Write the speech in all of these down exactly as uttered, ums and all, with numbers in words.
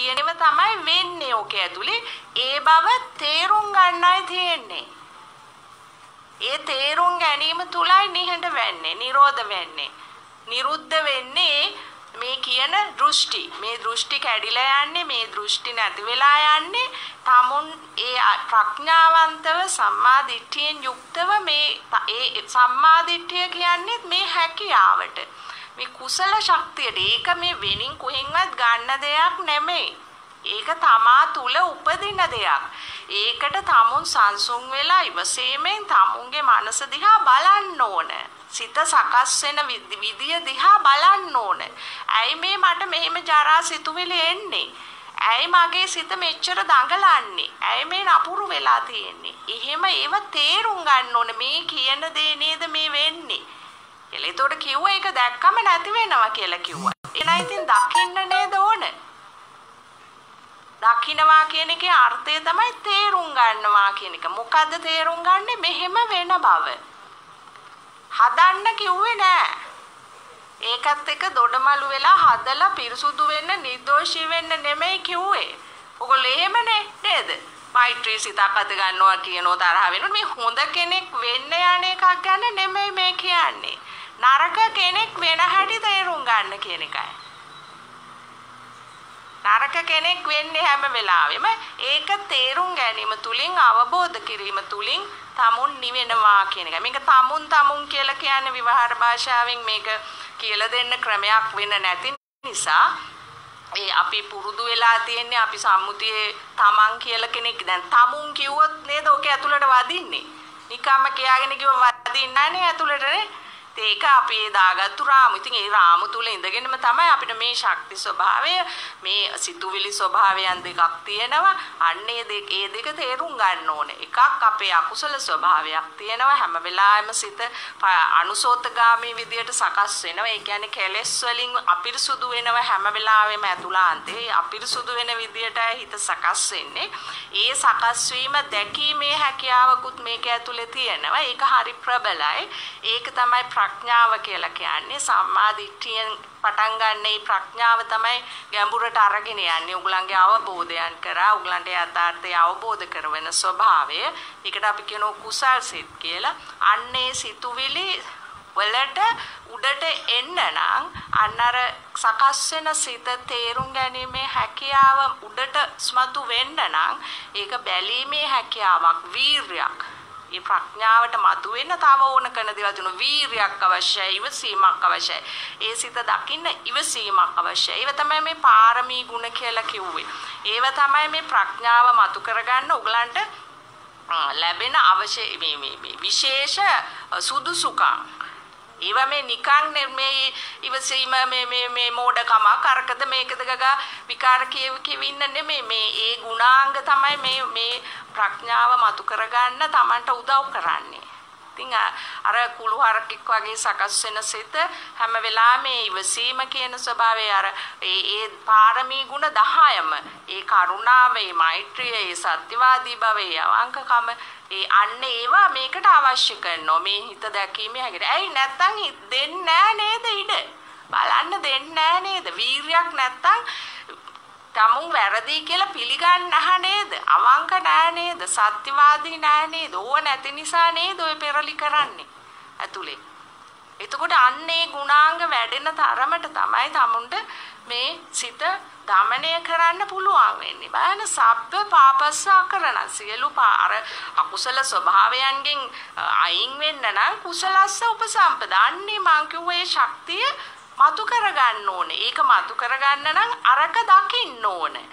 කියනව තමයි වෙන්නේ ඔක ඇතුලේ. ඒ බව තේරුම් ගන්නයි තියෙන්නේ. ඒ තේරුම් ගැනීම තුලයි නිහඬ වෙන්නේ, නිරෝධ වෙන්නේ, නිරුද්ධ වෙන්නේ මේ කියන දෘෂ්ටි. මේ දෘෂ්ටි කැඩිලා යන්නේ, මේ දෘෂ්ටි නැති වෙලා යන්නේ tamun ඒ ප්‍රඥාවන්තව සම්මා දිට්ඨියෙන් යුක්තව මේ ඒ සම්මා දිට්ඨිය කියන්නේ මේ හැකියාවට, මේ කුසල ශක්තියට. ඒක මේ වෙනින් කොහෙන්වත් ගන්න දෙයක් නෙමෙයි. ඒක තමා තුල උපදින දෙයක්. ඒකට tamun සංසුන් වෙලා ඉවසීමෙන් tamunගේ මනස දිහා බලන්න ඕන. සිත සකස් වෙන විදිය දිහා බලන්න ඕන. ඇයි මේ මට මෙහෙම ජරා සිතුවිලි එන්නේ? ඇයි මගේ සිත මෙච්චර දඟලන්නේ? ඇයි මේ නපුරු වෙලා තියෙන්නේ? එහෙම ඒව තේරුම් ගන්න ඕන. මේ කියන දේ නේද මේ වෙන්නේ කියලා. ඒතකොට කිව්වා ඒක දැක්කම නැති වෙනවා කියලා කිව්වා. එනයි ඉතින් දකින්න නේද ඕන? දකින්නවා කියන එකේ අර්ථය තමයි තේරුම් ගන්නවා කියන එක. මොකද්ද තේරුම් ගන්නෙ? මෙහෙම වෙන බව. හදන්න කිව්වේ නෑ. ඒකත් එක දොඩමලු වෙලා හදලා පිරිසුදු වෙන්න, නිර්දෝෂී වෙන්න නෙමෙයි කිව්වේ. ඔයගොල්ලෝ එහෙමනේ නේද? මෛත්‍රී සිතක් අත ගන්නවා කියනෝ තරහ වෙනොත් මේ හොඳ කෙනෙක් වෙන්න යන එකක් ගැන නෙමෙයි මේ කියන්නේ. නරක කෙනෙක් වෙන හැටි තේරුම් ගන්න කියන එකයි. නරක කෙනෙක් වෙන්නේ හැම වෙලාවෙම ඒක තේරුම් ගැනීම තුලින්, අවබෝධ කිරීම තුලින් tamun නිවෙනවා කියන එක. මේක tamun tamun කියලා කියන්නේ විවහාර භාෂාවෙන් මේක කියලා දෙන්න ක්‍රමයක් වෙන්න නැති නිසා ඒ අපි පුරුදු වෙලා තියෙන්නේ අපි සම්මුතියේ තමන් කියලා කෙනෙක්. දැන් tamun කිව්වොත් නේද ඔක ඇතුළට වදින්නේ. නිකම්ම කියාගෙන කිව්ව වදින්නේ නැහැ ඇතුළටනේ. ඒක අපි දාගත්තු රාමු. ඉතින් ඒ රාමු තුල ඉඳගෙනම තමයි අපිට මේ ශක්ති ස්වභාවය, මේ සිතුවිලි ස්වභාවයන් දෙකක් තියෙනවා. අන්න ඒ දෙක ඒ දෙක තේරුම් ගන්න ඕනේ. එකක් අපේ අකුසල ස්වභාවයක් තියෙනවා. හැම වෙලාවෙම සිත අනුසෝතගාමී විදියට සකස් වෙනවා. ඒ කියන්නේ කෙලෙස් වලින් අපිරිසුදු වෙනවා හැම වෙලාවෙම ඇතුළාන්තේ. අපිරිසුදු වෙන විදියට හිත සකස් වෙන්නේ. ඒ සකස් වීම දැකීමේ හැකියාවකුත් මේක ඇතුලේ තියෙනවා. ඒක හරි ප්‍රබලයි. ඒක තමයි ප්‍රඥාව කියලා කියන්නේ. සම්මා දිට්ඨියෙන් පටන් ගන්න මේ ප්‍රඥාව තමයි ගැඹුරට අරගෙන යන්නේ. උගලන්ගේ අවබෝධයන් කරා උගලන්ට යථාර්ථය අවබෝධ කරවන ස්වභාවය. ඒකට අපි කියනවා කුසල් සිත් කියලා. අන්නේ සිතුවිලි වලට උඩට එන්න නම් අන්නර සකස් වෙන සිත තේරුම් ගැනීමේ හැකියාව උඩට ස්මතු වෙන්න නම් ඒක බැලීමේ හැකියාවක්, වීර්යයක්. මේ ප්‍රඥාවට මතුවෙන්න තව ඕන කරන දේවල් තුන වීරියක් අවශ්‍යයි, ඉවසීමක් අවශ්‍යයි. ඒ සිත දකින්න ඉවසීමක් අවශ්‍යයි. ඒව තමයි මේ පාරමී ගුණ කියලා කිව්වේ. ඒව තමයි මේ ප්‍රඥාව මතු කරගන්න උගලන්ට ලැබෙන අවශ්‍ය මේ මේ විශේෂ සුදුසුකම්. ඒව මේ නිකන් මේ ඉවසීම මේ මේ මේ මෝඩකමක් අරකද මේකද ගගා විකාර කියව කිවින්න නෙමෙයි. මේ ඒ ගුණාංග තමයි මේ මේ ප්‍රඥාව මතු කරගන්න Tamanට උදව් කරන්නේ. ඉතින් අර කුළු හරකෙක් වගේ සකස් වෙන සිත හැම වෙලාවෙම ඉවසීම කියන ස්වභාවය අර ඒ ඒ පාරමී ගුණ දහයම ඒ කරුණාව, ඒ මෛත්‍රිය, ඒ සත්‍යවාදී භවය, අවංකකම ඒ අන්න ඒවා මේකට අවශ්‍ය කරනවා. මේ හිත දැකීමේ හැකියාව. ඇයි නැත්තම් දෙන්නේ නෑ නේද ඉඩ? බලන්න දෙන්නේ නෑ නේද? වීරියක් නැත්තම් tamun වැරදි කියලා පිළිගන්න නැහැ නේද? අවංක නැහැ නේද? සත්‍යවාදී නැහැ නේද? ඕව නැති නිසා නේද ඔය පෙරලි කරන්නේ ඇතුලේ. එතකොට අන්නේ ගුණාංග වැඩෙන තරමට තමයි tamunට මේ සිත දමනය කරන්න පුළුවන් වෙන්නේ. බලන්න සබ්බ පාපස්ස කරන සියලු පාර අකුසල ස්වභාවයන්ගෙන් අයින් වෙන්න නම් කුසලස්ස උපසම්පදාන්නේ මං කිව්වේ ශක්තිය මතු කරගන්න ඕනේ. ඒක මතු කරගන්න නම් අරක දකින්න ඕනේ.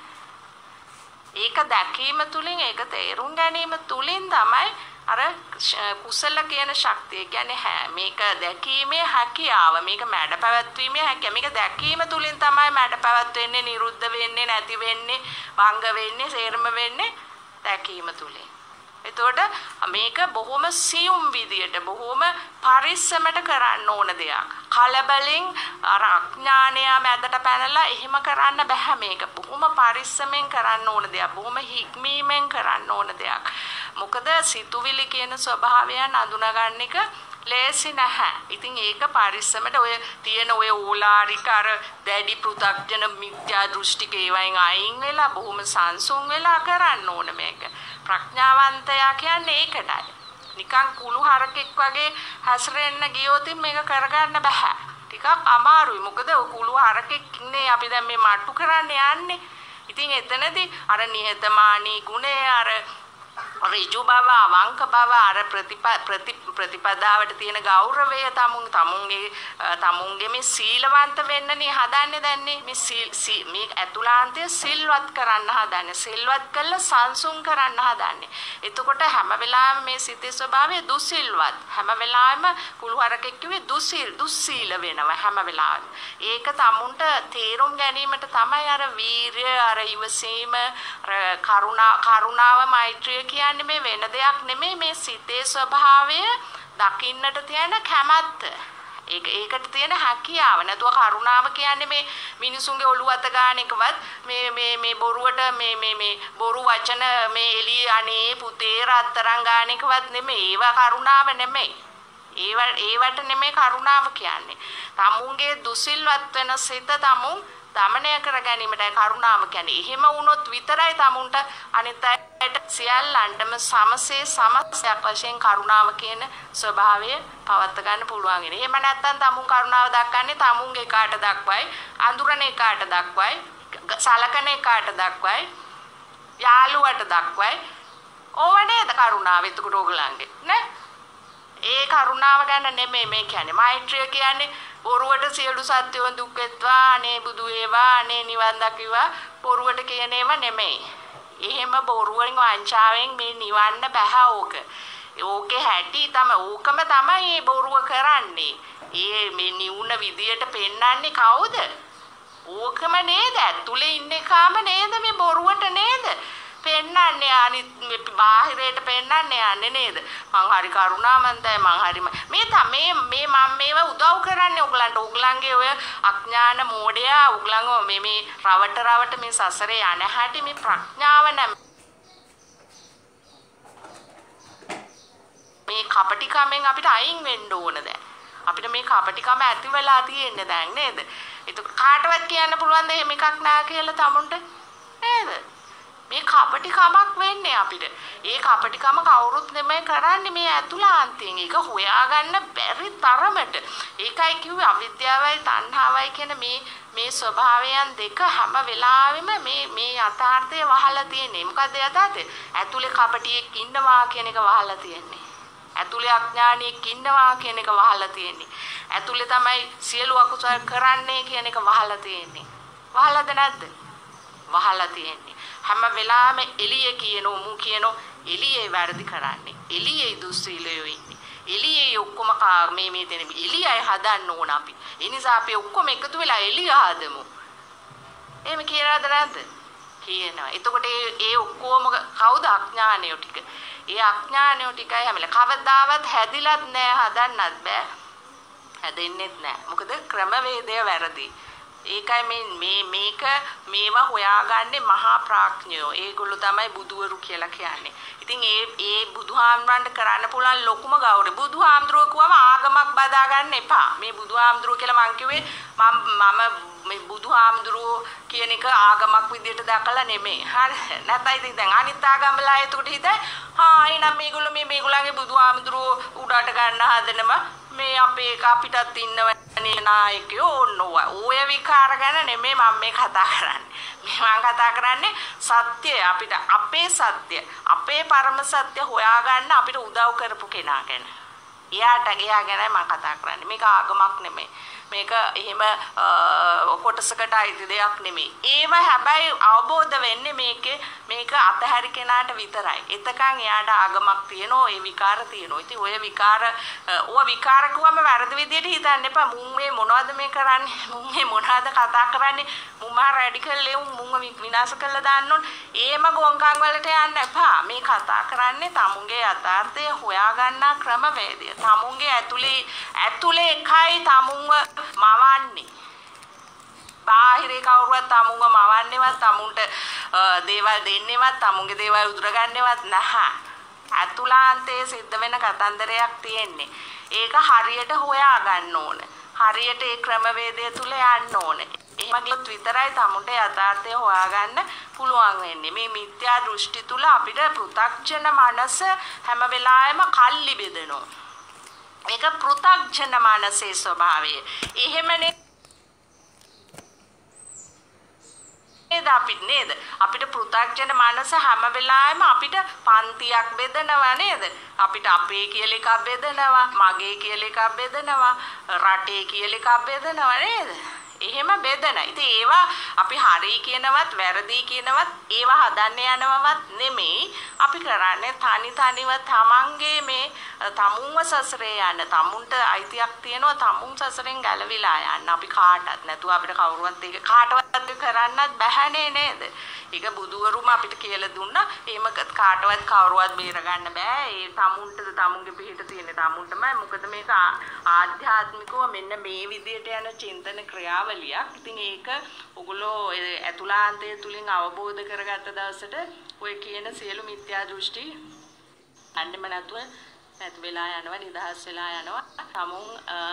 ඒක දැකීම තුලින්, ඒක තේරුම් ගැනීම තුලින් තමයි අර කුසල කියන ශක්තිය කියන්නේ මේක දැකීමේ හැකියාව, මේක මැඩ පැවැත්වීමේ හැකියාව. මේක දැකීම තුලින් තමයි මැඩ පැවැත්වෙන්නේ, නිරුද්ධ වෙන්නේ, නැති වෙන්නේ, භංග වෙන්නේ, සේරම වෙන්නේ දැකීම තුලින්. එතකොට මේක බොහොම සියුම් විදියට බොහොම පරිස්සමට කරන්න ඕන දෙයක්. කලබලෙන් අර අඥානය මැදට පැනලා එහෙම කරන්න බෑ. මේක බොහොම පරිස්සමෙන් කරන්න ඕන දෙයක්. බොහොම හික්මීමෙන් කරන්න ඕන දෙයක්. මොකද සිතුවිලි කියන ස්වභාවයන් අඳුනගන්න එක ලේසි නැහැ. ඉතින් ඒක පරිස්සමට ඔය තියෙන ඔය ඕලාරික අර දැඩි පෘථග්ජන මිත්‍යා දෘෂ්ටික ඒවායින් අයින් වෙලා බොහොම සංසුන් වෙලා කරන්න ඕන මේක. ප්‍රඥාවන්තයා කියන්නේ ඒකටයි. නිකන් කුළු හරකෙක් වගේ හැසිරෙන්න ගියොත් මේක කරගන්න බෑ. ටිකක් අමාරුයි. මොකද කුළු හරකෙක් ඉන්නේ අපි දැන් මේ මට්ටු කරන්න යන්නේ. ඉතින් එතනදී අර නිහතමානී ගුණය අර ඍජු බව අවංක බව අර ප්‍රතිපදාවට තියෙන ගෞරවය තමුන් තමුන්ගේ තමුන්ගේ මේ සීලවන්ත වෙන්නනේ හදන්නේ දැන්නේ මේ සීල් මේ ඇතුළාන්තය සිල්වත් කරන්න හදන්නේ සිල්වත් කළා සංසුන් කරන්න හදන්නේ. එතකොට හැම වෙලාවෙම මේ සිතේ ස්වභාවය දුසිල්වත් හැම වෙලාවෙම කුළුහරකෙක් කිව්වේ දුසිල් දුස්සීල වෙනවා හැම වෙලාවෙම. ඒක තමුන්ට තේරුම් ගැනීමට තමයි අර වීරය අර ඉවසීම අර කරුණා කරුණාව මෛත්‍රිය කියන්නේ මේ වෙන දෙයක් නෙමෙයි මේ සිතේ ස්වභාවය දකින්නට තියෙන කැමැත්ත. ඒක ඒකට තියෙන හැකියාව. නැතුව කරුණාව කියන්නේ මේ මිනිසුන්ගේ ඔළුව අත ගන්න එකවත් මේ මේ මේ බොරුවට මේ මේ මේ බොරු වචන මේ එළිය අනේ පුතේ රත්තරන් ගන්න එකවත් නෙමෙයි. ඒවා කරුණාව නෙමෙයි. ඒව ඒවට නෙමෙයි කරුණාව කියන්නේ. තමුන්ගේ දුසිල්වත් වෙන සිත තමුන් දමනය කර ගැනීමටයි කරුණාව කියන්නේ. එහෙම වුණොත් විතරයි තමුන්ට අනිත් අයට සියල්ලන්ටම සමසේ සමස්තයක් වශයෙන් කරුණාව කියන ස්වභාවය පවත් ගන්න පුළුවන් වෙන්නේ. එහෙම නැත්නම් තමුන් කරුණාව දක්වන්නේ තමුන්ගේ කාට දක්වයි, අඳුරන එකාට දක්වයි, සලකන එකාට දක්වයි, යාළුවට දක්වයි. ඕව නේද කරුණාව එතකොට ඕගලන්ගේ නේ? ඒ කරුණාව ගැන නෙමෙයි මේ කියන්නේ. මෛත්‍රිය කියන්නේ බොරුවට සියලු සත්‍යයන් දුක් වෙත්වා අනේ බුදු වේවා අනේ නිවන් දකිවා බොරුවට කියන ඒවා නෙමෙයි. එහෙම බොරුවෙන් වංචාවෙන් මේ නිවන්න බෑ ඕක. ඕකේ හැටි තමයි ඕකම තමයි මේ බොරුව කරන්නේ. ඒ මේ නිවුන විදියට පෙන්වන්නේ කවුද? ඕකම නේද? ඇතුලේ ඉන්නේ කාම නේද මේ බොරුවට නේද? පෙන්නන්නේ අනිත් බාහිරයට පෙන්නන්නේ යන්නේ නේද? මං හරි කරුණාවන්තයි මං හරි මේ තමයි මේ මම මේව උදව් කරන්නේ ඔයගලන්ට. ඔයගලන්ගේ ඔය අඥාන මෝඩයා ඔයගලංග මේ මේ රවට රවට මේ සසරේ යන හැටි මේ ප්‍රඥාව නැම මේ කපටිකමෙන් අපිට අයින් වෙන්න ඕන දැන්. අපිට මේ කපටිකම ඇති වෙලා තියෙන්නේ දැන් නේද? ඒක කාටවත් කියන්න පුළුවන් ද එහෙම එකක් නෑ කියලා තමුන්ට නේද? මේ කපටිකමක් වෙන්නේ අපිට. ඒ කපටිකම කවුරුත් නෙමෙයි කරන්නේ මේ ඇතුළාන්තයෙන්. ඒක හොයාගන්න බැරි තරමට. ඒකයි කිව්වේ අවිද්‍යාවයි තණ්හාවයි කියන මේ මේ ස්වභාවයන් දෙක හැම වෙලාවෙම මේ මේ යථාර්ථය වහලා තියෙන්නේ. මොකද යථාර්ථය? ඇතුලේ කපටියෙක් ඉන්නවා කියන එක වහලා තියෙන්නේ. ඇතුලේ අඥානියෙක් ඉන්නවා කියන එක වහලා තියෙන්නේ. ඇතුලේ තමයි සියලු අකුසල් කරන්නේ කියන එක වහලා තියෙන්නේ. වහලාද නැද්ද? වහලා තියෙන්නේ. හැම වෙලාවෙම එළිය කියනෝ මු කියනෝ එළියේ වැරදි කරන්නේ. එළියේ දුස්සීලයෝ ඉන්නේ. එළියේ ඔක්කොම මේ මේ දෙන එළියයි හදන්න ඕන අපි. ඒ නිසා අපි ඔක්කොම එකතු වෙලා එළිය හදමු. එහෙම කියලාද නැද්ද? කියනවා. එතකොට ඒ ඒ ඔක්කොම කවුද අඥානයෝ ටික? ඒ අඥානයෝ ටිකයි හැමල කවදාවත් හැදිලත් නෑ හදන්නත් බෑ. හැදෙන්නෙත් නෑ. මොකද ක්‍රමවේදය වැරදි. ඒකයි මේ මේ මේක මේවා හොයාගන්නේ මහා ප්‍රඥයෝ. ඒගොල්ලෝ තමයි බුදුවරු කියලා කියන්නේ. ඉතින් ඒ ඒ බුදුහාමුදුරන්ට කරන්න පුළුවන් ලොකුම ගෞරවය. බුදුහාමුදුරුවෝ කිව්වම ආගමක් බදා ගන්න එපා. මේ බුදුහාමුදුරුවෝ කියලා මං කිව්වේ මම මම මේ බුදුහාමුදුරුවෝ කියන එක ආගමක් විදියට දැකලා නෙමෙයි. හරි. නැත්නම් ඉතින් දැන් අනිත් ආගම්ලා එතකොට හිතයි හා එනම් මේගොල්ලෝ මේ මේගොල්ලන්ගේ බුදුහාමුදුරුවෝ උඩට ගන්න හදනම මේ අපේ අපිටත් ඉන්නවනේ නායකයෝ ඕනවා. ඔය විකාර ගැන නෙමෙයි මම මේ කතා කරන්නේ. මේ මම කතා කරන්නේ සත්‍යය අපිට අපේ සත්‍ය අපේ පරම සත්‍ය හොයාගන්න අපිට උදව් කරපු කෙනා ගැන. එයාට එයා ගැනයි මම කතා කරන්නේ. මේක ආගමක් නෙමෙයි. මේක එහෙම කොටසකට අයිති දෙයක් නෙමෙයි. ඒව හැබැයි අවබෝධ වෙන්නේ මේකේ මේක අතහැරි කෙනාට විතරයි. එතකන් එයාට ආගමක් තියෙනවා, ඒ විකාර තියෙනවා. ඉතින් ඔය විකාර ඔය විකාර කිව්වම වැරදි විදියට හිතන්න එපා. මුන් මේ මොනවද මේ කරන්නේ? මුන් මේ මොනවද කතා කරන්නේ? මුන් මා රැඩිකල් ලෙව් මුන් විනාශ කරලා දාන්න ඕන. ඒම ගොංකම් වලට යන්න එපා. මේ කතා කරන්නේ තමුන්ගේ යථාර්ථය හොයාගන්න ක්‍රමවේදය. තමුන්ගේ ඇතුලේ ඇතුලේ එකයි තමුන්ව මවන්නේ. බාහිරේ කවුරුවත් තමුන්ව මවන්නේවත් තමුන්ට දේවල් දෙන්නේවත් තමුන්ගේ දේවල් උදුරගන්නේවත් නැහැ. ඇතුළාන්තයේ සිද්ධ වෙන කතන්දරයක් තියෙන්නේ. ඒක හරියට හොයා ගන්න ඕනේ. හරියට ඒ ක්‍රමවේදය තුල යන්න ඕනේ. එහෙම ගියොත් විතරයි තමුන්ට යථාර්ථය හොයාගන්න පුළුවන් වෙන්නේ. මේ මිත්‍යා දෘෂ්ටි තුල අපිට පෘථග්ජන මනස හැම වෙලාවෙම කල්ලි බෙදනවා. ඒක පෘථග්ජන මනසේ ස්වභාවය. එහෙමනේ නේද අපිට නේද අපිට පෘථග්ජන මනස හැම වෙලාවෙම අපිට පන්තියක් බෙදනවා නේද අපිට අපේ කියලා එකක් බෙදනවා මගේ කියලා එකක් බෙදනවා රටේ කියලා එකක් බෙදනවා නේද එහෙම බෙදන. ඉතින් ඒවා අපි හරි කියනවත් වැරදි කියනවත් ඒවා හදන්න යනවවත් නෙමෙයි. අපි කරන්නේ තනි තනිව තමන්ගේ මේ තමුන්ව සසරේ යන්න. තමුන්ට අයිතියක් තියෙනවා තමුන් සසරෙන් ගැලවිලා යන්න. අපි කාටවත් නැතුව අපිට කවුරුවත් ඒක කාටවත් කරන්නත් බැහැනේ නේද? ඒක බුදුවරුම අපිට කියලා දුන්නා. එහෙම කාටවත් කවුරුවත් බේර ගන්න බෑ. ඒ තමුන්ට තමුන්ගේ පිහිට තියෙන තමුන්ටමයි. මොකද මේක ආධ්‍යාත්මිකව මෙන්න මේ විදියට යන චින්තන ක්‍රියාව ඉතින් ඒක ඔගොල්ලෝ ඇතුළාන්තය තුලින් අවබෝධ කරගත්ත දවසට ඔය කියන සියලු මිත්‍යා දෘෂ්ටි අන්නෙම නැතුව නැති වෙලා යනවා නිදහස් වෙලා යනවා තමුන්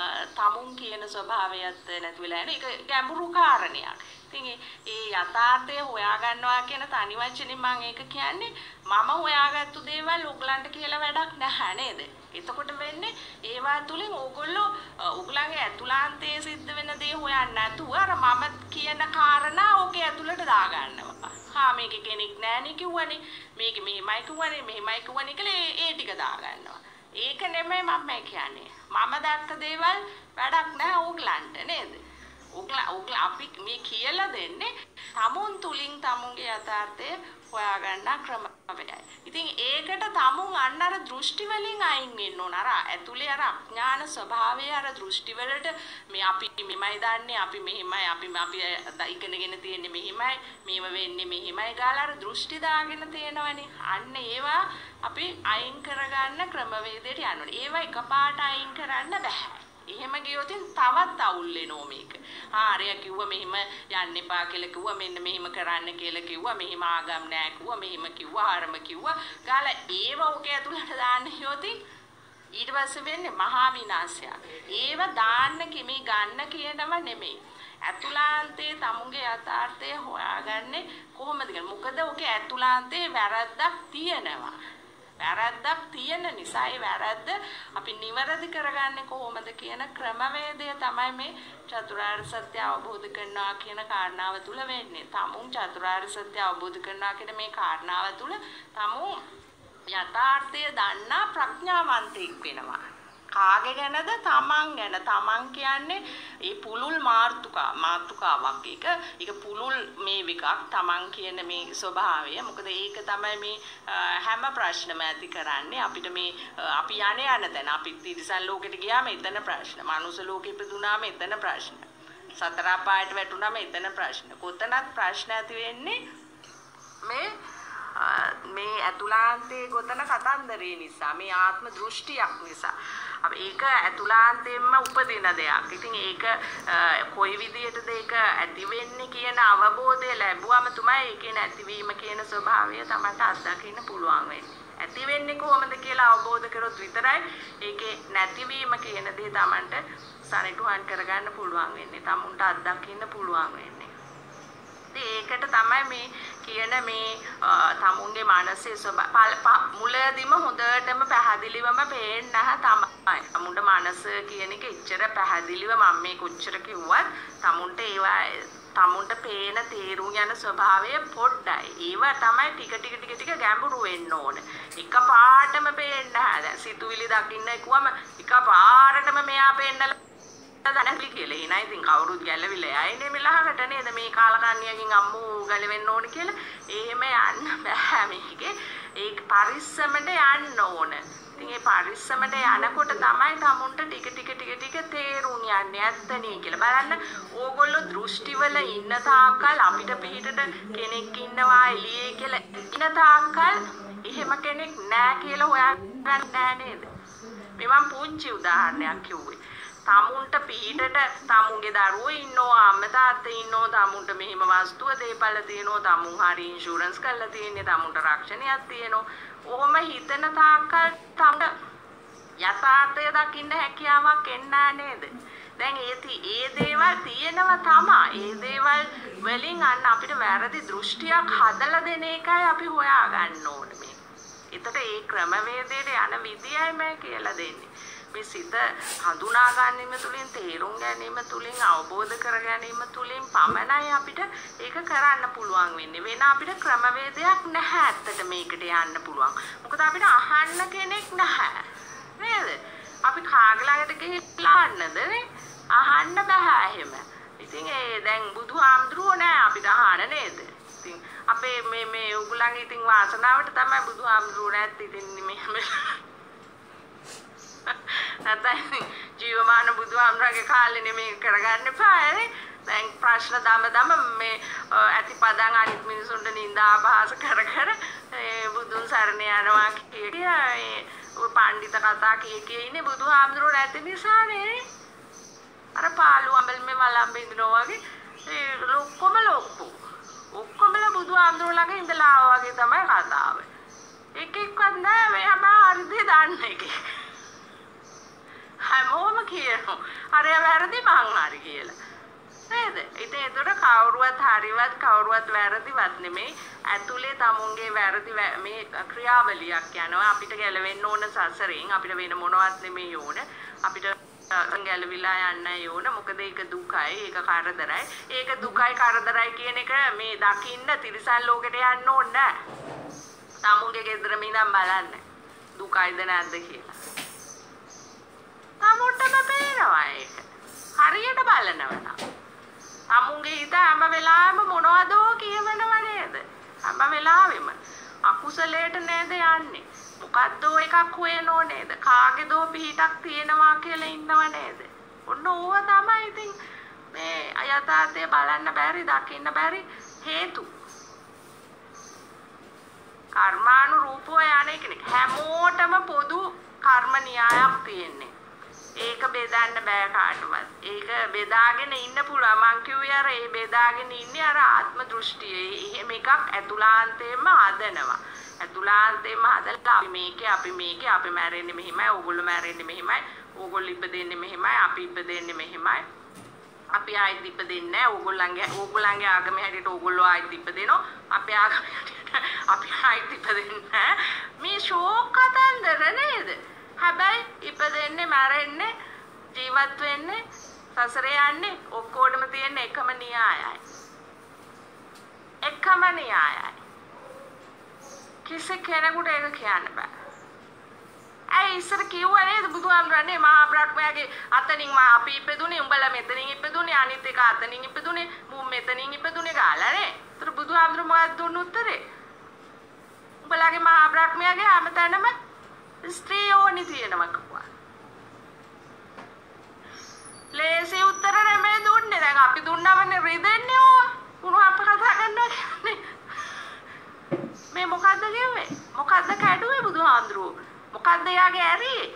තමුන් කියන ස්වභාවයත් නැති වෙලා යන ඒක ගැඹුරු කාරණයක්. ඉතින් ඒ යථාර්ථය හොයා ගන්නවා කියන තනි වචනේ මම ඒක කියන්නේ මම හොයාගත්තු දේවල් ඔයගලන්ට කියලා වැඩක් නැහැ නේද? එතකොට වෙන්නේ ඒවා තුලින් ඕගොල්ලෝ ඔයගලගේ ඇතුළාන්තයේ සිද්ධ වෙන දේ හොයන්න නැතුව අර මම කියන කාරණා ඕකේ ඇතුළට දා ගන්නවා. හා මේක කෙනෙක් නෑනේ කිව්වනේ. මේක මෙහෙමයි කිව්වනේ මෙහෙමයි කිව්වනේ කියලා ඒ ටික දා ගන්නවා. ඒක නෙමෙයි මම කියන්නේ. මම දැක්ක දේවල් වැඩක් නැහැ ඕගලන්ට නේද? ඔගලා ඔගලා අපි මේ කියලා දෙන්නේ තමුන් තුලින් තමුන්ගේ යථාර්ථය හොයාගන්න ක්‍රමවේදයි. ඉතින් ඒකට තමුන් අන්න අර දෘෂ්ටි වලින් අයින් වෙන්න ඕන. අර ඇතුලේ අර අඥාන ස්වභාවය අර දෘෂ්ටි වලට මේ අපි මෙමය දන්නේ අපි මෙහිමයි අපි අපි ඉගෙනගෙන තියෙන්නේ මෙහිමයි මේව වෙන්නේ මෙහිමයි ගාලා අර දෘෂ්ටි දාගෙන තියෙනවනේ. අන්න ඒවා අපි අයින් කරගන්න ක්‍රමවේදයට යන්න ඕනේ. ඒවා එකපාරට අයින් කරන්න බෑ. එහෙම ගියොත් තවත් අවුල් වෙනවා මේක. ආ අරයා කිව්වා මෙහෙම යන්න එපා කියලා කිව්වා මෙන්න මෙහෙම කරන්න කියලා කිව්වා මෙහෙම ආගම් නෑ කිව්වා මෙහෙම කිව්වා ආරම කිව්වා ගාලා ඒව ඔකේ ඇතුළට දාන්න ගියොත් ඊට පස්සේ වෙන්නේ මහා විනාශයක්. ඒව දාන්න කිමි ගන්න කියනව නෙමෙයි. ඇතුළාන්තයේ තමුන්ගේ යථාර්ථය හොයාගන්නේ කොහොමද කියලා. මොකද ඔකේ ඇතුළාන්තයේ වැරද්දක් තියෙනවා. වැරද්දක් තියෙන නිසා ඒ වැරද්ද අපි නිවැරදි කරගන්නේ කොහොමද කියන ක්‍රමවේදය තමයි මේ චතුරාර්ය සත්‍ය අවබෝධ කරනවා කියන කාරණාව තුල වෙන්නේ. තමුන් චතුරාර්ය සත්‍ය අවබෝධ කරනවා කියන මේ කාරණාව තුල තමුන් යථාර්ථය දන්නා ප්‍රඥාවන්තයෙක් වෙනවා. කාගේ ගැනද? තමන් ගැන. තමන් කියන්නේ ඒ පුලුල් මාර්තුකා මාර්තුකාවක්. ඒක ඒක පුලුල් මේ විකක් තමන් කියන මේ ස්වභාවය. මොකද ඒක තමයි මේ හැම ප්‍රශ්නම ඇති කරන්නේ. අපිට මේ අපි යන්නේ යන තැන අපි තිරිසන් ලෝකෙට ගියාම එතන ප්‍රශ්න. මනුස්ස ලෝකෙ ඉපදුනාම එතන ප්‍රශ්න. සතර අපායට වැටුනාම එතන ප්‍රශ්න. කොතනත් ප්‍රශ්න ඇති වෙන්නේ මේ මේ ඇතුළාන්තයේ ගොතන කතන්දරේ නිසා මේ ආත්ම දෘෂ්ටියක් නිසා. අපි ඒක ඇතුළාන්තයෙන්ම උපදින දෙයක්. ඉතින් ඒක කොයි විදියටද ඒක ඇති වෙන්නේ කියන අවබෝධය ලැබුවම තමයි ඒකේ නැතිවීම කියන ස්වභාවය තමයි අත්දකින්න පුළුවන් වෙන්නේ. ඇති වෙන්නේ කොහොමද කියලා අවබෝධ කරොත් විතරයි ඒකේ නැතිවීම කියන දේ Tamanට සනිටුහන් කරගන්න පුළුවන් වෙන්නේ. Tamunට අත්දකින්න පුළුවන් වෙන්නේ. ඒකට තමයි මේ කියන මේ තමුන්ගේ මානසික ස්වභාව මුලදීම හොඳටම පැහැදිලිවම පේන්නේ නැහැ තමයි. තමුන්ගේ මානස කියන එක ඉච්චර පැහැදිලිව මම මේ කොච්චර කිව්වත් තමුන්ට ඒවා තමුන්ට පේන තේරුම් යන ස්වභාවය පොඩ්ඩයි. ඒවා තමයි ටික ටික ටික ටික ගැඹුරු වෙන්න ඕන. එකපාරටම පේන්නේ නැහැ. දැන් සිතුවිලි දකින්න කිව්වම එකපාරටම මෙයා පේන්නලා දැනගලි කියලා. එනයි ඉතින් කවුරුත් ගැලවිලා යයිනේ මෙලහකට නේද මේ කාලකන්ණියකින් අම්මෝ ගැලවෙන්න ඕන කියලා. එහෙම යන්න බෑ මේකේ. ඒක පරිස්සමට යන්න ඕන. ඉතින් ඒ පරිස්සමට යනකොට තමයි තමුන්ට ටික ටික ටික ටික තේරුම් යන්නේ ඇත්තනේ කියලා. බලන්න ඕගොල්ලෝ දෘෂ්ටිවල ඉන්න තාක්කල් අපිට පිටට කෙනෙක් ඉන්නවා එළියේ කියලා ඉන්න තාක්කල් එහෙම කෙනෙක් නෑ කියලා හොයාගන්න නෑ නේද? මේ මම පුංචි උදාහරණයක් කිව්වේ. තමුන්ට පිටට තමුන්ගේ දරුවෝ ඉන්නවා අම්මා තාත්තා ඉන්නවා තමුන්ට මෙහෙම වස්තුව දේපල තියෙනවා තමුන් හරි ඉන්ෂුරන්ස් කරලා තියෙන්නේ තමුන්ට රක්ෂණයක් තියෙනවා. ඔහොම හිතන තාක්කල් තමුන්ට යථාර්ථය දකින්න හැකියාවක් එන්නේ නේද? දැන් ඒ ඒ දේවල් තියෙනවා තමයි. ඒ දේවල් වලින් අන්න අපිට වැරදි දෘෂ්ටියක් හදලා දෙන එකයි අපි හොයාගන්න ඕනේ මේ. ඒතට ඒ ක්‍රමවේදයට යන විදියයි මම කියලා දෙන්නේ. මේ සිත හඳුනා ගැනීම තුළින්, තේරුම් ගැනීම තුළින්, අවබෝධ කර ගැනීම තුළින් පමණයි අපිට ඒක කරන්න පුළුවන් වෙන්නේ. වෙන අපිට ක්‍රමවේදයක් නැහැ ඇත්තට මේකට යන්න පුළුවන්. මොකද අපිට අහන්න කෙනෙක් නැහැ. නේද? අපි කාගලකට ගිහිල්ලා අහන්නද නේ? අහන්න බෑ එහෙම. ඉතින් ඒ දැන් බුදුහාමුදුරුවෝ නෑ අපිට අහන්න නේද? ඉතින් අපේ මේ මේ උගලන්ගේ ඉතින් වාසනාවට තමයි බුදුහාමුදුරුවෝ නැත් ඉතින් මේ නැත්නම් ජීවමාන බුදුහාමුදුරගේ කාලේ මේ කරගන්න එපා නේ. දැන් ප්‍රශ්න දම දම මේ ඇති පදන් අනිත් මිනිසුන්ට නිඳා අපහාස කර කර බුදුන් සරණ යනවා කිය කිය ඒ පඬිත කතා කිය කිය ඉන්නේ බුදුහාමුදුරුවෝ නැති නිසානේ. අර පාළු අඹල් මේ වළම් බින්දනවා වගේ ඒ ලොක්කොම ලොක්කු. ඔක්කොමලා බුදුහාමුදුරුවෝ ළඟ ඉඳලා ආවා වගේ තමයි කතාව. එක එක්කවත් නෑ මේ හැම හරිද දන්නේ එක. හැමෝම කියනවා අරය වැරදි මං හරි කියලා. නේද? ඉතින් ඒතර කවුරුවත් හරිවත් කවුරුවත් වැරදිවත් නෙමෙයි. ඇතුලේ තමුන්ගේ වැරදි මේ ක්‍රියාවලියක් යනවා. අපිට ගැලවෙන්න ඕන සසරෙන් අපිට වෙන මොනවත් නෙමෙයි ඕන. අපිට ගැලවිලා යන්නයි ඕන. මොකද ඒක දුකයි, ඒක කරදරයි. ඒක දුකයි කරදරයි කියන එක මේ දකින්න තිරිසන් ලෝකෙට යන්න ඕන නෑ. තමුන්ගේ ගෙදරම ඉඳන් බලන්න. දුකයිද නැද්ද කියලා. තමුන්ටම පේනවා ඒක. හරියට බලනවා නම්. තමුන්ගේ හිත හැම වෙලාවෙම මොනවදෝ කියවනව නේද? හැම වෙලාවෙම අකුසලයට නේද යන්නේ? මොකද්දෝ එකක් හොයනෝ නේද? කාගේදෝ පිහිටක් තියෙනවා කියලා ඉන්නව නේද? ඔන්න ඕවා තමයි ඉතින් මේ අයථාර්ථය බලන්න බැරි, දකින්න බැරි හේතු. කර්මානුරූපව යන්නේ කෙනෙක්. හැමෝටම පොදු කර්ම න්‍යායක් තියෙන්නේ. ඒක බෙදන්න බෑ කාටවත්. ඒක බෙදාගෙන ඉන්න පුළුවන්. මං කිව්වේ අර ඒ බෙදාගෙන ඉන්නේ අර ආත්ම දෘෂ්ටිය. එහෙම එකක් ඇතුළාන්තයෙන්ම හදනවා. ඇතුළාන්තයෙන්ම හදලා අපි මේකේ අපි මේකේ අපි මැරෙන්නේ මෙහිමයි, ඕගොල්ලෝ මැරෙන්නේ මෙහිමයි, ඕගොල්ලෝ ඉපදෙන්නේ මෙහිමයි, අපි ඉපදෙන්නේ මෙහිමයි. අපි ආයෙත් ඉපදෙන්නේ නැහැ. ඕගොල්ලන්ගේ ඕගොල්ලන්ගේ ආගමේ හැටියට ඕගොල්ලෝ ආයෙත් ඉපදෙනවා. අපේ ආගමේ හැටියට අපි ආයෙත් ඉපදෙන්නේ නැහැ. මේ ෂෝක් කතන්දර නේද? හැබැයි ඉපදෙන්නේ මැරෙන්නේ ජීවත් වෙන්නේ සසරේ යන්නේ ඔක්කොටම තියෙන එකම න්‍යායයි. එකම න්‍යායයි. කිසි කෙනෙකුට ඒක කියන්න බෑ. ඇයි ඉස්සර කිව්වා නේද බුදුහාමුදුරනේ මහා බ්‍රහ්මයාගේ අතනින් මා අපි ඉපදුනේ උඹලා මෙතනින් ඉපදුනේ අනිත් එක අතනින් ඉපදුනේ මුම් මෙතනින් ඉපදුනේ ගාලා නේ. ඒතර බුදුහාමුදුර මොකක්ද දුන්න උත්තරේ? උඹලාගේ මහා බ්‍රහ්මයාගේ හැමතැනම ස්ත්‍රී ඕනි තියෙනවා කිව්වා. ලේසි උත්තර නෙමෙයි දුන්නේ. දැන් අපි දුන්නවනේ රිදෙන්නේ ඕවා. උණු අප කතා කරනවා කියන්නේ. මේ මොකද්ද කිව්වේ? මොකද්ද කැඩුවේ බුදුහාමුදුරුවෝ? මොකද්ද එයාගේ ඇරියේ?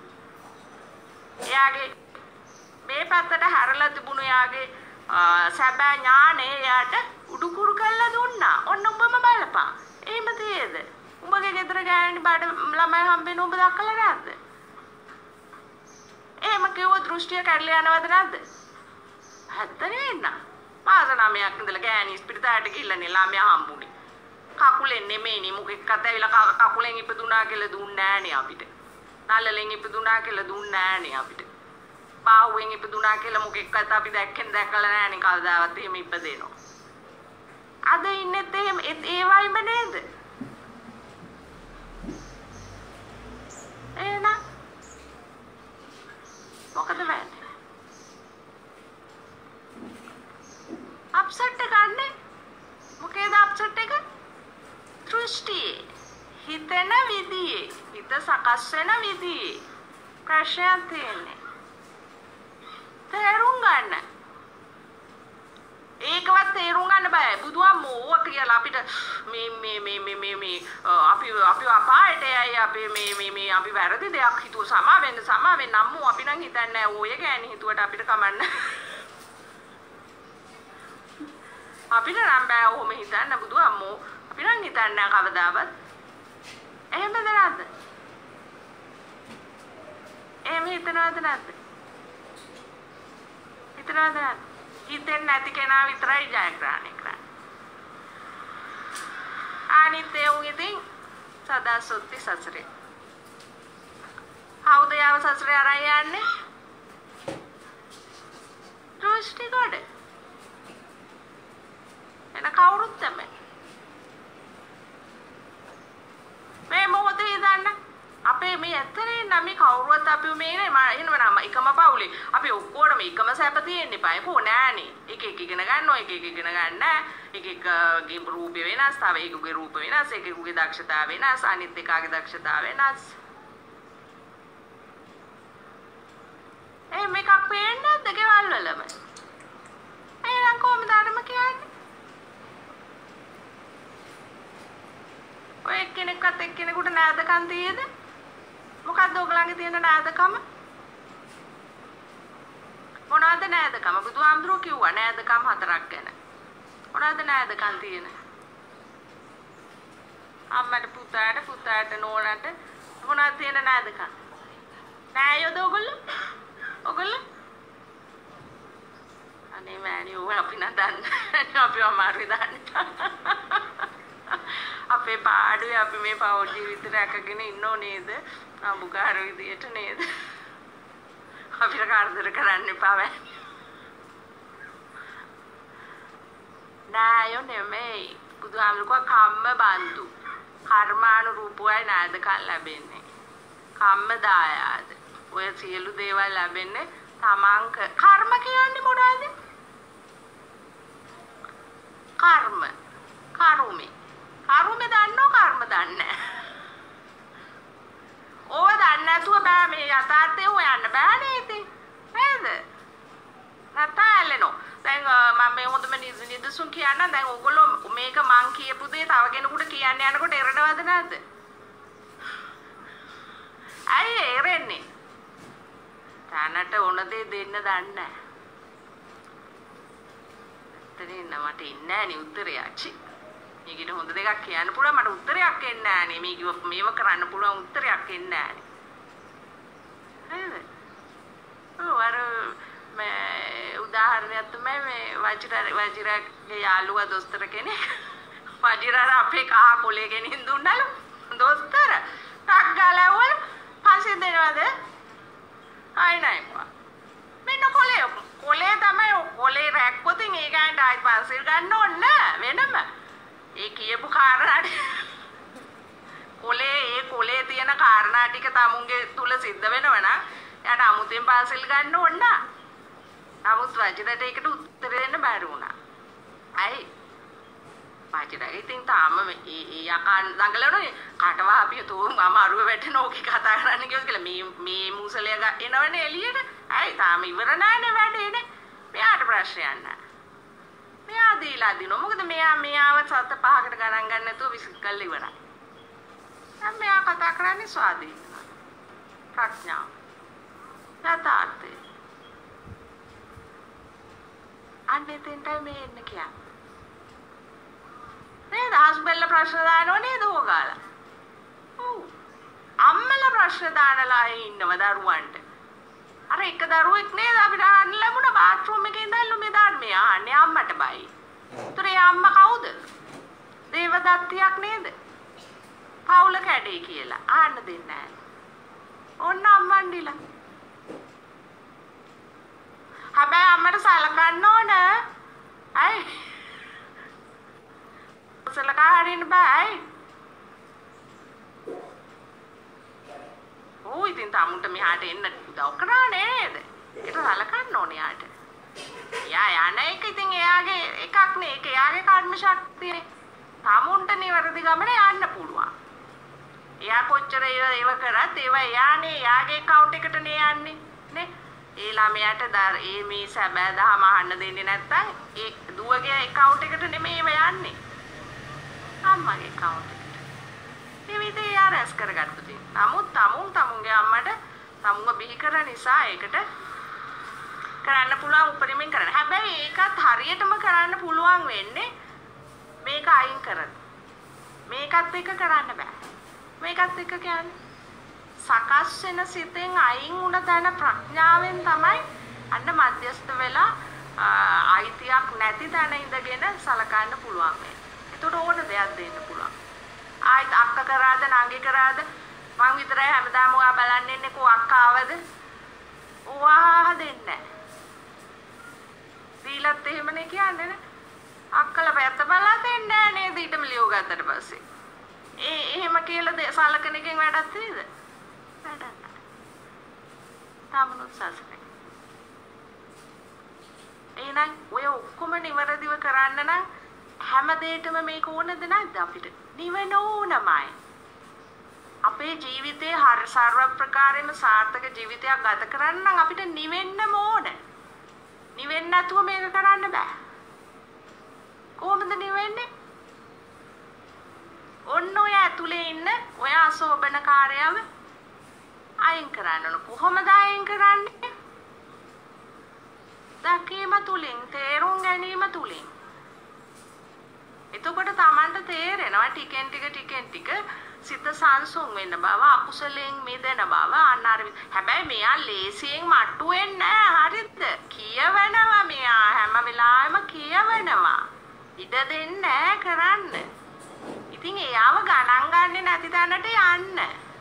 එයාගේ මේ පැත්තට හැරලා තිබුණු එයාගේ සැබෑ ඥානේ එයාට උඩුකුරු කරලා දුන්නා. ඔන්න උඹම බලපන්. එහෙම තියේද? උඹගේ ගෙදර ගෑණි බඩ ළමයි හම්බෙන්න උඹ දැක්කලා නැද්ද? එහෙම කිව්ව දෘෂ්ටිය කැඩලා යනවද නැද්ද? ඇත්තනේ නෑ. මාස නවයක් ඉඳලා ගෑණි ඉස්පිරිතාලට ගිහිල්ලානේ ළමයා හම්බුනේ. කකුලෙන් නෙමෙයිනේ මොකෙක්වත් ඇවිල්ලා කකුලෙන් ඉපදුනා කියලා දුන්නේ නෑනේ අපිට. නළලෙන් ඉපදුනා කියලා දුන්නේ නෑනේ අපිට. පාවුවෙන් ඉපදුනා කියලා මොකෙක්වත් අපි දැක්කෙන් දැකලා නෑනේ කවදාවත් එහෙම ඉපදෙනවා. අද ඉන්නෙත් එහෙම ඒ වයිම නේද? එහෙනම් මොකද වෙන්නේ? අප්සෙට් එක ගන්න. මොකේද අප්සෙට් එක? දෘෂ්ටි. හිතන විදියේ, හිත සකස් වෙන විදියේ ප්‍රශ්නයක් තියෙන්නේ. තේරුම් ගන්න. ඒකවත් තේරුම් ගන්න බෑ. බුදුහාමෝ කියලා අපිට මේ මේ මේ මේ මේ මේ අපි අපි අපායට යයි අපි මේ මේ මේ අපි වැරදි දෙයක් හිතුව සමා වෙන්න සමා වෙන්න අම්මෝ අපි නම් හිතන්නේ නෑ ඔය ගෑණි හිතුවට අපිට කමන්න. අපිට නම් බෑ ඔහොම හිතන්න බුදුහාමෝ අපි නම් හිතන්නේ නෑ කවදාවත්. එහෙමද නැද්ද? එහෙම හිතනවද නැද්ද? හිතනවද නැද්ද? හිතෙන්නේ නැති කෙනා විතරයි ජයග්‍රහණය කරන්නේ. අනිත් ඒ උන් ඉතින් සදා සොත්ති සසරේ. කවුද යාව සසරේ අරන් යන්නේ? දෘෂ්ටි ගොඩ. එන කවුරුත් තමයි. මේ මොහොතේ දාන්න අපේ මේ ඇත්තනේ නම් මේ කවුරුවත් අපි මේ නේ එනවා නම් එකම පවුලේ අපි ඔක්කොටම එකම සැප තියෙන්න එපා ඒකෝ නෑනේ එක එක ඉගෙන ගන්නවා එක එක ඉගෙන ගන්න එක එකගේ රූප වෙනස් තව එකකගේ රූප වෙනස් එකකගේ දක්ෂතාව වෙනස් අනිත් එකගේ දක්ෂතාව වෙනස් ඒ මේකක් පේන්නේ නැද්ද ගෙවල් වලම එහෙනම් කොහොමද අරම කියන්නේ ඔය එක්කෙනෙක්වත් එක්කෙනෙකුට නෑදකම් තියෙද මොකද්ද ඔයගලන්ගේ තියෙන නෑදකම මොනවද නෑදකම බුදුහාමුදුරුවෝ කිව්වා නෑදකම් හතරක් ගැන මොනවද නෑදකම් තියෙන අම්මට පුතාට පුතාට නෝනට මොනවද තියෙන නෑදකම් නෑයෝද ඔයගොල්ලෝ ඔයගොල්ලෝ අනේ මෑණි ඔය අපි නදන්න අපි අමාරුයි දාන්න අපේ පාඩුවේ අපි මේ පෞල් ජීවිත රැකගෙන ඉන්නෝ නේද? අඹුකාර විදියට නේද? අපිට කාර්යදර කරන්න එපා වේ. නෑ යෝ නෙමෙයි. බුදුහාමුදුරුවෝ කම්ම බන්දු. කර්මානුරූපවයි නාදකම් ලැබෙන්නේ. කම්ම දායාද. ඔය සියලු දේවල් ලැබෙන්නේ තමන් කර්ම කියන්නේ මොනවද? කර්ම. කරුමේ. කරුමේ දන්නෝ කර්ම දන්නේ. ඕව දන්නේ නැතුව බෑ මේ යථාර්ථය හොයන්න බෑනේ ඉතින්. නේද? නැතැලෙනෝ. දැන් මම මේ හොඳම නිදසුන් කියන්න දැන් ඕගොල්ලෝ මේක මං කියපු දේ තව කෙනෙකුට කියන්න යනකොට එරෙනවද නැද්ද? අය එරෙන්නේ. තනට ඕන දේ දෙන්න දන්නේ නැහැ. එතනින් මට ඉන්නේ නැහැ නේ උත්තරය අච්චි. මේකට හොඳ දෙකක් කියන්න පුළුවන් මට උත්තරයක් එන්නේ නැහැ නේ මේක මේව කරන්න පුළුවන් උත්තරයක් එන්නේ නැහැ නේ නේද ඔව් අර මේ උදාහරණයක් තමයි මේ වජිර වජිරගේ යාළුවා දොස්තර කෙනෙක් වජිරාර අපේ කහ කොලේ ගෙනින් දුන්නලු දොස්තර ටක් ගාලවල පස්සේ දෙනවද ආයි නෑ මෙන්න කොලේ කොලේ තමයි කොලේ රැක්කොතින් ඒ ගානට ආයි පස්සේ ගන්න ඕන වෙනම ඒ කියපු කාරණාට කොලේ ඒ කොලේ තියෙන කාරණා ටික තමුන්ගේ තුල සිද්ධ වෙනවනම් එයාට අමුතෙන් පාසල් ගන්න ඕන නා. නමුත් වජිරට ඒකට උත්තර දෙන්න බැරි වුණා. අයි වජිරා ඉතින් තාම මේ යකා දඟලනෝනේ කටවා අපි තෝම් අමාරුව වැටෙන ඕකේ කතා කරන්න කිව්වද කියලා මේ මේ මූසලය එනවනේ එළියට. අයි තාම ඉවර නෑනේ වැඩේනේ. මෙයාට ප්‍රශ්නයක් නෑ. මෙයා දීලා දිනෝ මොකද මෙයා මෙයාව සත පහකට ගණන් ගන්න නැතුව විසික් කරලා ඉවරයි. දැන් මෙයා කතා කරන්නේ ස්වාධීන ප්‍රඥාව. යථාර්ථය. අන්නේ තෙන්ටයි මේ එන්න කියන්නේ. නේද? හස්බෙල්ල ප්‍රශ්න දානෝ නේද ඕගාලා? ඔව්. අම්මලා ප්‍රශ්න දානලා ඉන්නව දරුවන්ට. අර එක දරුවෙක් නේද අපිට අහන්න ලැබුණා බාත්රූම් එකේ ඉඳන් මේ දාන්න මේ අහන්නේ අම්මට බයි. ඒතර ඒ අම්මා කවුද? දේවදත්තියක් නේද? පවුල කැඩේ කියලා අහන්න දෙන්නේ නැහැ. ඔන්න අම්මන්ඩිලා. හැබැයි අම්මට සලකන්න ඕන. අය. සලකා හරින්න බෑ. ඕ ඉතින් tamunට මෙහාට එන්න උදව් කරා නේද? ඒක සලකන්න ඕනේ යාට. යා යන එක ඉතින් එයාගේ එකක් නේ. ඒක එයාගේ කර්ම ශක්තියනේ. tamunට නිවැරදි ගමන යන්න පුළුවන්. එයා කොච්චර ඒව කරත් ඒව එයානේ එයාගේ account එකට නේ යන්නේ නේ. ඒ ළමයාට ඒ මේ සැබෑ දහම අහන්න දෙන්නේ නැත්තම් ඒ දුවගේ account එකට නෙමෙයි ඒව යන්නේ. අම්මගේ account එකට. මේ විදිහේ යා රැස් කරගත්තු තියෙන. නමුත් tamun tamunගේ අම්මට tamunව බිහි කරන නිසා ඒකට කරන්න පුළුවන් උපරිමයෙන් කරන්න. හැබැයි ඒකත් හරියටම කරන්න පුළුවන් වෙන්නේ මේක අයින් කරලා. මේකත් එක කරන්න බෑ. මේකත් එක කියන්නේ සකස් වෙන සිතෙන් අයින් වුණ තැන ප්‍රඥාවෙන් තමයි අන්න මධ්‍යස්ථ වෙලා අයිතියක් නැති තැන ඉඳගෙන සලකන්න පුළුවන් වෙන්නේ. ඒකට ඕන දෙයක් දෙන්න පුළුවන්. ආයිත් අක්ක කරාද නංගි කරාද මං විතරයි හැමදාම ඔයා බලන්නේ ඉන්නේ කෝ අක්කා ආවද? ඔයා දෙන්නේ නැහැ. දීලත් එහෙමනේ කියන්නේ නේ. අක්කලා පැත්ත බලලා දෙන්නේ නැහැ නේද ඊටම ලියව ගත්තට පස්සේ. ඒ එහෙම කියලා සලකන එකෙන් වැඩක් තියෙද? වැඩක් නැහැ. තමනුත් සසනේ. එහෙනම් ඔය ඔක්කොම නිවැරදිව කරන්න නම් හැම දෙයකම මේක ඕනද නැද්ද අපිට? නිවන ඕනමයි. අපේ ජීවිතේ හර සර්ව ප්‍රකාරයෙන්ම සාර්ථක ජීවිතයක් ගත කරන්න නම් අපිට නිවෙන්නම ඕන. නිවෙන්න නැතුව මේක කරන්න බෑ. කොහොමද නිවෙන්නේ? ඔන්න ඔය ඇතුලේ ඉන්න ඔය අසෝබන කාර්යව අයින් කරන්න ඕන. කොහොමද අයින් කරන්නේ? දැකීම තුලින්, තේරුම් ගැනීම තුලින්. එතකොට Tamanට තේරෙනවා ටිකෙන් ටික ටිකෙන් ටික සිත සංසුන් වෙන්න බව, අකුසලයෙන් මිදෙන බව අන්න අර. හැබැයි මෙයා ලේසියෙන් මට්ටු වෙන්නේ නැහැ. හරිද? කියවනවා මෙයා හැම වෙලාවෙම කියවනවා. ඉඩ දෙන්නේ නැහැ කරන්න. ඉතින් එයාව ගණන් ගන්නේ නැති තැනට යන්න.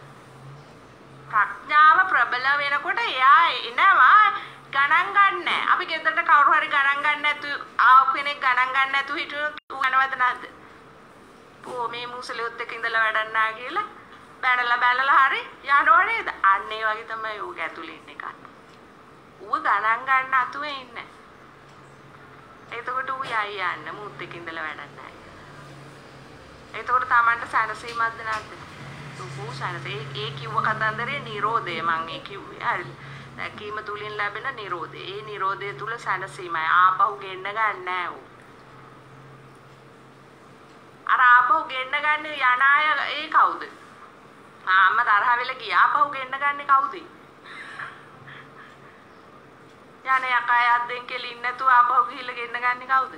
ප්‍රඥාව ප්‍රබල වෙනකොට එයා එනවා ගණන් ගන්න. අපි ගෙදරට කවුරු හරි ගණන් ගන්න නැතු ආව කෙනෙක් ගණන් ගන්න නැතු හිටියොත් ඌ යනවද නැද්ද? ඕ මේ මුසලියොත් එක්ක ඉඳලා වැඩක් නැහැ කියලා බැනලා බැනලා හරි යනව නේද? අන්න ඒ වගේ තමයි ඌ ඇතුලේ ඉන්න එකත්. ඌ ගණන් ගන්න නැතුව ඉන්නේ. එතකොට ඌ යයි යන්න මුත් එක්ක ඉඳලා වැඩක් නැහැ. එතකොට Tamanට සැනසීමක්ද නැද්ද? ඌ සැනසී ඒ කිව්ව කතන්දරේ නිරෝධය මං ඒ කිව්වේ. හරිද? දැකීම තුලින් ලැබෙන නිරෝධය. ඒ නිරෝධය තුල සැනසීමයි. ආපහු ගෙන්න ගන්න නෑ ඌ. අර ආපහු ගෙන්න ගන්න යන අය ඒ කවුද? ආම්ම තරහ වෙලා ගියා ආපහු ගෙන්න ගන්නේ කවුද? යන්නේ අකය අද්දෙන් කෙලින් නැතුව ආපහු ගිහිල්ලා ගෙන්න ගන්නේ කවුද?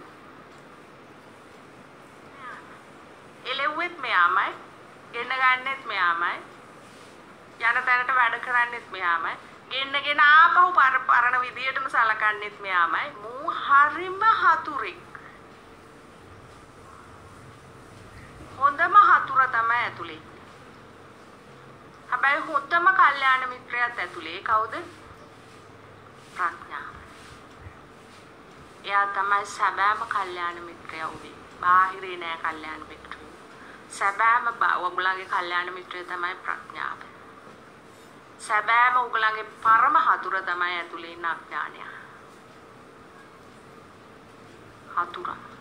එළෙව්වෙත් මෙයාමයි. ගෙන්න ගන්නෙත් මෙයාමයි. යන තැනට වැඩ කරන්නෙත් මෙයාමයි. ගෙන්නගෙන ආපහු පරණ විදියටම සලකන්නෙත් මෙයාමයි. මූ හරිම හතුරෙක්. හොඳම හතුර තමයි ඇතුලේ. හැබැයි හොඳම කල්යාණ මිත්‍රයාත් ඇතුලේ. කවුද? ප්‍රඥාව. එයා තමයි සැබෑම කල්යාණ මිත්‍රයා උනේ. බාහිරේ නෑ කල්යාණ මිත්‍රයෝ. සැබෑම ඔයගොල්ලන්ගේ කල්යාණ මිත්‍රය තමයි ප්‍රඥාව. සැබෑම ඔයගොල්ලන්ගේ පරම හතුර තමයි ඇතුලේ ඉන්න අඥානය. හතුරා